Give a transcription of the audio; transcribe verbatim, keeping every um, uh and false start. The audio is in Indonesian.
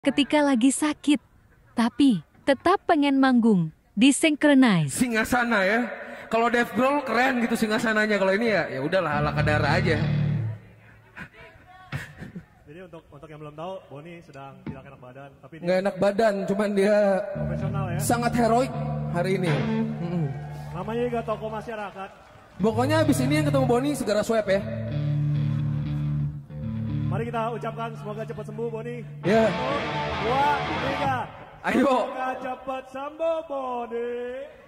ketika lagi sakit, tapi tetap pengen manggung di Synchronize. Singgasana ya. Kalau Dave Grohl keren gitu singgasananya. Kalau ini ya ya udahlah ala kadara aja. Jadi untuk untuk yang belum tahu, Boni sedang tidak enak badan, tapi dia Nggak enak badan, cuman dia profesional ya. sangat heroik hari ini. Mm-mm. Namanya juga tokoh masyarakat. Pokoknya abis ini yang ketemu Boni segera swab ya. Mari kita ucapkan semoga cepat sembuh Boni. Ya. Satu, dua, tiga. Ayo. Semoga cepat sembuh Boni.